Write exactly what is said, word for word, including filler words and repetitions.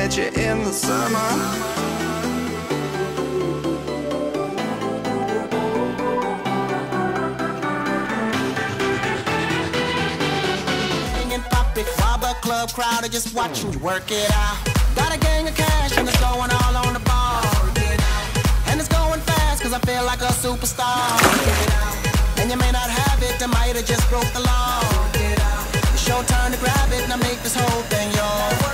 catch it in the summer. Rob a club crowd and just watch you work it out. Got a gang of cash and it's going all on the ball. And it's going fast cause I feel like a superstar. And you may not have it, I might have just broke the law. It's your turn to grab it and I make this whole thing yours.